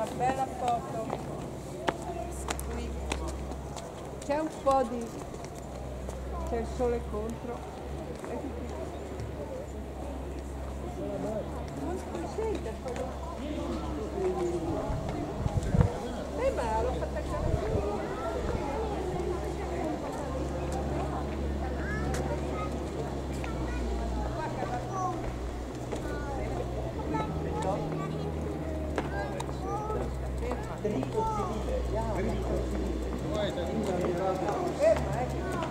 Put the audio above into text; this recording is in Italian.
Bella foto. Qui. C'è un po' di... c'è il sole contro. Non si sente quello. Ma l'ho fatta cadere. Dritto civile,